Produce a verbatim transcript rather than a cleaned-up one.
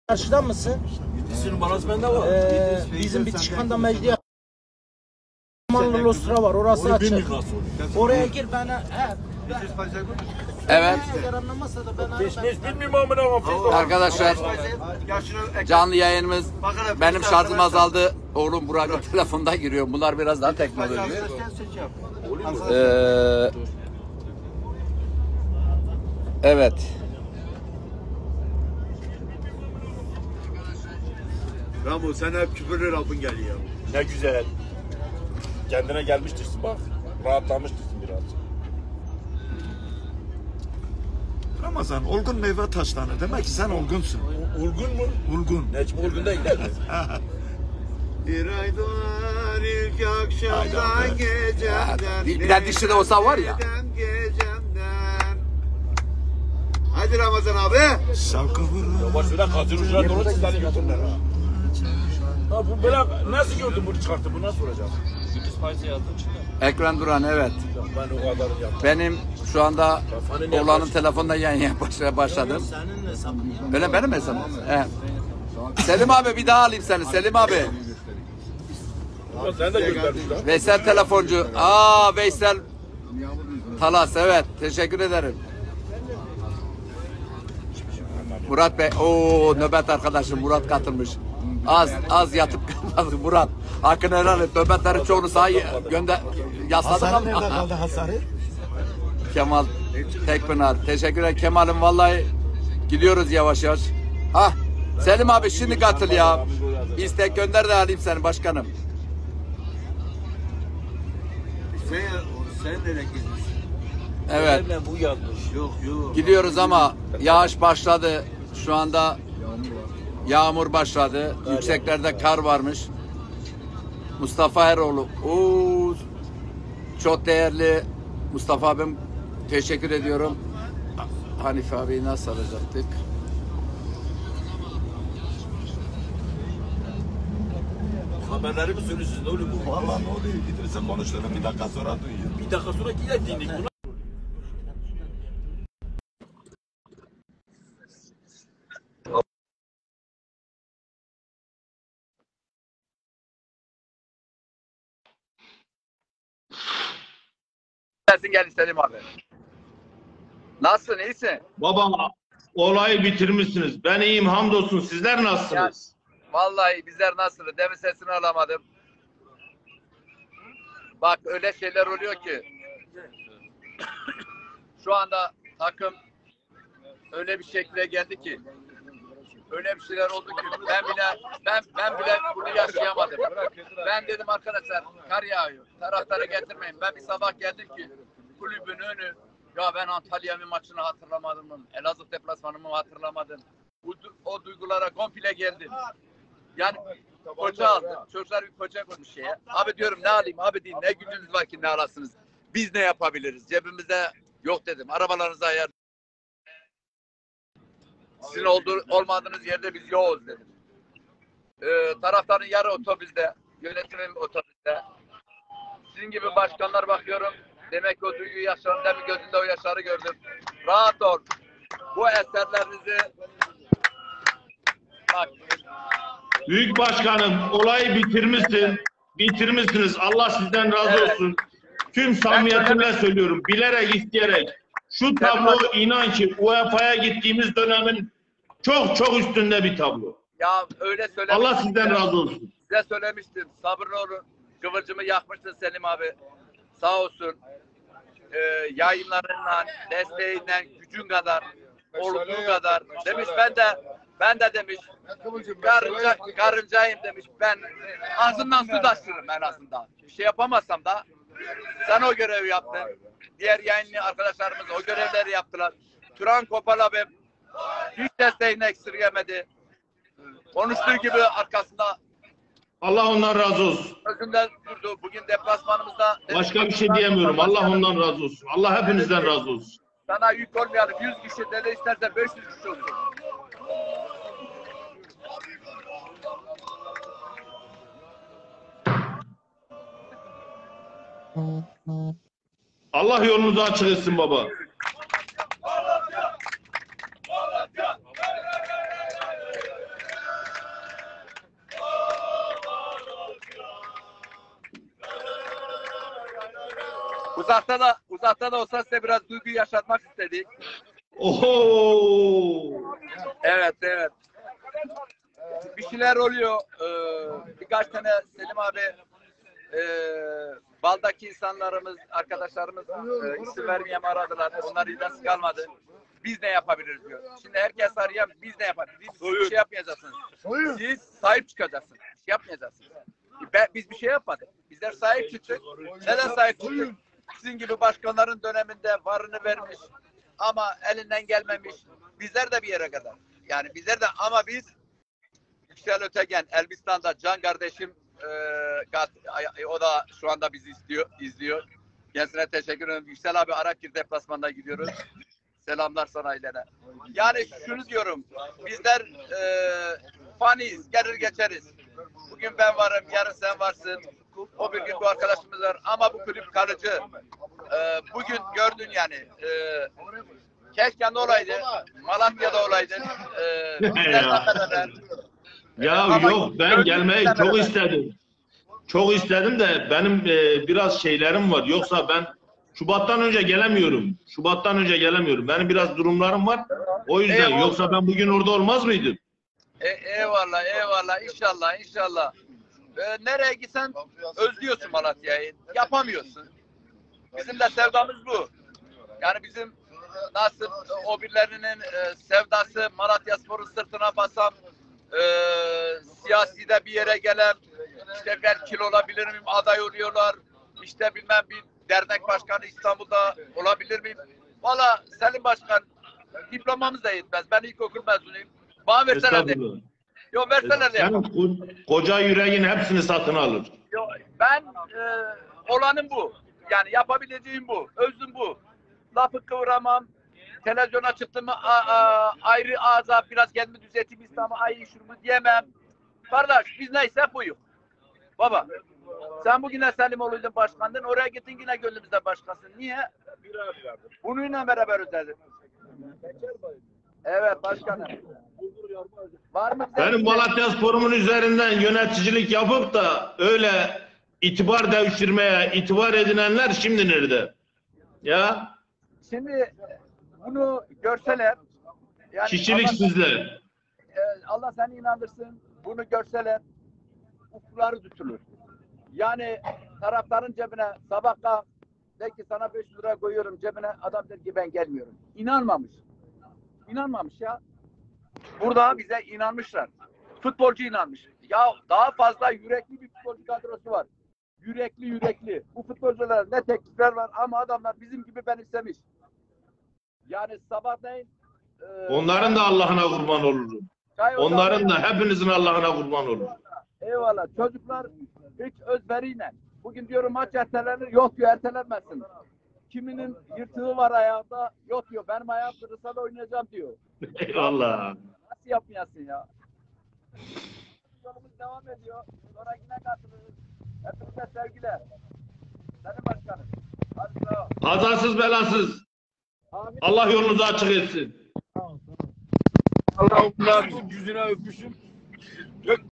Karşıdan mısın? Bitlis'in numarası bende var. Ee, bizim Bitişkan'da Mecliye Manlı Lostra var. Orası Onu açık. Oraya gir bana. Evet. Arkadaşlar canlı yayınımız, benim şarjım azaldı. Oğlum Burak'ın telefonda giriyor. Bunlar biraz daha teknoloji. Ee, evet. Ramo sen hep küfürlü lafın geliyor. Ne güzel. Kendine gelmiştirsin bak. Rahatlamıştırsın biraz. Ramazan, olgun meyve taşlanır. Demek ki sen olgunsun. Olgun mu? Olgun. Necip olgun değil mi? Bir ay doğar ilk akşamdan gecemden. Bir de dişli de olsa var ya. Gecemden. Hadi Ramazan abi. Şarkı vurur. Yavaş öyle kazın ucuna doğru sizleri götürürler ha. Ha bu böyle nasıl gördün bunu çıkarttı? Bu nasıl olacak? Gündüz Paris'e yazdım çıktı. Ekran Duran, evet. Ben o kadar yaptım. Benim şu anda oğlanın telefonda yayın başladım. Senin hesabın. Öyle benim hesabım. Evet. Selim abi bir daha alayım seni. Selim abi. Sen de göndermişler. Veysel telefoncu. Aa Veysel Talas, evet. Teşekkür ederim. Murat Bey. Oo nöbet arkadaşım Murat katılmış. Az az yatıp kalmadık Murat. Hakkını helal et. Nöbetlerin çoğunu sağa gönder. Yasladık Hasarı nerede ama. kaldı Hasarı? Kemal Tekpınar. Teşekkür ederim Kemal'im, vallahi gidiyoruz yavaş yavaş. Hah Selim abi şimdi katıl ya. İstek gönder de alayım seni başkanım. Sen, sen nereye gidiyorsun? Evet. Bu yanlış. Yok yok. Gidiyoruz ama yağış başladı. Şu anda yağmur başladı. Yükseklerde kar varmış. Mustafa Eroğlu. Oo, çok değerli Mustafa abim, teşekkür ediyorum. Hanife abiyi nasıl alacaktık? Haberleri mi söylüyorsunuz? Ne oluyor bu? Vallahi ne oluyor? İdris'e konuştuğunu bir dakika sonra duyuyor. Bir dakika sonra yine dinledik bunu. Gelsin gel Selim abi. Nasılsın, iyisin? Baba olayı bitirmişsiniz. Ben iyiyim hamdolsun. Sizler nasılsınız? Vallahi bizler nasılız? Demin sesini alamadım. Bak öyle şeyler oluyor ki şu anda takım öyle bir şekilde geldi ki, öyle bir şeyler oldu ki ben bile ben ben bile bunu yaşayamadım. Ben dedim arkadaşlar kar yağıyor. Taraftarı getirmeyin. Ben bir sabah geldim ki kulübün önü, ya ben Antalya'nın maçını hatırlamadım. Elazığ deplasmanımı hatırlamadım. O, o duygulara komple geldim. Yani koça aldım. Çocuklar bir koça koymuş şeye. Abi diyorum ne alayım? Abi deyin ne gücünüz var ki ne alasınız? Biz ne yapabiliriz? Cebimizde yok dedim. Arabalarınızı ayar. Sizin olduğu, olmadığınız yerde biz yoğuz dedim. Ee, taraftarın yarı otobüste, yönetimin otobüste. Sizin gibi başkanlar bakıyorum. Demek ki o duyguyu yaşadım. Demin gözünde o yaşları gördüm. Rahat ol. Bu eserlerinizi bak. Büyük başkanım olayı bitirmişsin. Bitirmişsiniz. Allah sizden razı olsun. Tüm samimiyetimle söylüyorum. Bilerek isteyerek. Şu tablo inan ki U E F A'ya gittiğimiz dönemin çok çok üstünde bir tablo. Ya öyle söylemiştim. Allah sizden razı olsun. Size söylemiştim. Sabırlı olun. Kıvırcımı yakmıştın Selim abi. Sağ olsun. Ee, yayınlarından, desteğinden gücün kadar, olduğu kadar demiş. Ben de ben de demiş. Karınca, karıncayım demiş. Ben ağzından su taşırım en azından. Bir şey yapamazsam da sen o görevi yaptın. Diğer yayınlı arkadaşlarımız o görevleri yaptılar. Turan Kopal abim hiç desteğini esirgemedi. Konuştuğu gibi arkasında Allah ondan razı olsun. özünden durdu. Bugün deplasmanımızda Başka bir şey diyemiyorum. Allah ondan razı olsun. Allah hepinizden razı olsun. sana yük olmayalım. yüz kişi de isterse beş yüz kişi olsun. Allah yolunuzu açık etsin baba. Uzakta da uzakta da olsa size biraz duygu yaşatmak istedik. Oho! Evet, evet. Bir şeyler oluyor. Ee, birkaç tane Selim abi e, baldaki insanlarımız, arkadaşlarımız e, isim vermeyeyim aradılar. Onlar iddiası kalmadı. Biz ne yapabiliriz diyor. Şimdi herkes arayan biz ne yapabiliriz? Biz bir şey yapmayacaksınız. Siz sahip çıkacaksınız. Bir şey yapmayacaksınız. Ben, biz bir şey yapmadık. Bizler sahip çıktık. Neden sahip çıktık? Sizin gibi başkanların döneminde varını vermiş ama elinden gelmemiş. Bizler de bir yere kadar. Yani bizler de ama biz Yüksel Ötegen, Elbistan'da Can kardeşim e, o da şu anda bizi istiyor, izliyor. Kendisine teşekkür ederim. Yüksel abi Arakir deplasmanına gidiyoruz. Selamlar sana ailene. Yani şunu diyorum. Bizler e, faniyiz. Gelir geçeriz. Bugün ben varım. Yarın sen varsın. O bir gün bu arkadaşımız var. Ama bu kulüp kalıcı. E, bugün gördün yani. E, keşke ne olaydı? Malatya'da olaydı. E, beraber. Ya Ama yok ben gelmeyi çok istedim. Çok istedim de benim e, biraz şeylerim var. Yoksa ben Şubat'tan önce gelemiyorum. Şubat'tan önce gelemiyorum. Benim biraz durumlarım var. O yüzden Eyvallah. Yoksa ben bugün orada olmaz mıydım? E, eyvallah eyvallah inşallah inşallah. E, nereye gitsen özlüyorsun Malatya'yı. Yapamıyorsun. Bizim de sevdamız bu. Yani bizim nasıl o birilerinin e, sevdası Malatyaspor'un sırtına basan e, siyasi de bir yere gelen işte ben kilo olabilir miyim aday oluyorlar. İşte bilmem bir dernek başkanı İstanbul'da olabilir miyim? Valla Selim Başkan diplomamız da yetmez. Ben ilkokul mezunuyum. Bana verseler de. Yok verseler de yapamam. Senin koca yüreğin hepsini satın alır. Yok, ben e, olanım bu. Yani yapabileceğim bu. Özüm bu. Lafı kıvıramam. Televizyona çıktım mı a, a, ayrı ağza biraz kendimi düzelteyim İslam'a ayrı şurumu diyemem. Kardeş biz neyse buyuk. Baba sen bugüne Selimoğlu'yla başkandın. Oraya gittin yine gönlümüzde başkasın. Niye? Bununla beraber ödedim. Evet başkanım. Var mı? Benim Malatyaspor'umun üzerinden yöneticilik yapıp da öyle itibar devşirmeye, itibar edinenler şimdi nerede? Ya Şimdi bunu görseler yani kişiliksizler. Allah, Allah seni inandırsın. Bunu görseler ufukları tutulur. Yani taraftarın cebine sabah kalk de ki sana beş lira koyuyorum cebine adam der ki ben gelmiyorum. İnanmamış. İnanmamış ya. Burada bize inanmışlar. Futbolcu inanmış. Ya daha fazla yürekli bir futbolcu kadrosu var. Yürekli yürekli. Bu futbolcular ne teklifler var ama adamlar bizim gibi benimsemiş. Yani sabahleyin e, Onların da Allah'ına kurban olurum. Onların da hepinizin Allah'ına kurban olurum. Eyvallah. Çocuklar hiç özveriyle. Bugün diyorum maç ertelenir. Yok diyor ertelenmesin. Kiminin yırtığı var ayağında. Yok diyor benim ayağım kırılsa da oynayacağım diyor. Eyvallah. Nasıl yapmayasın ya? Yolumuz devam ediyor. Sonra yine katılırız. Hepinize sevgiler. Sayın Başkanım. Hadi sağ ol. Kazasız belasız. Amin. Allah yolunuzu açık etsin. Allah'ım yüzüne öpmüşüm.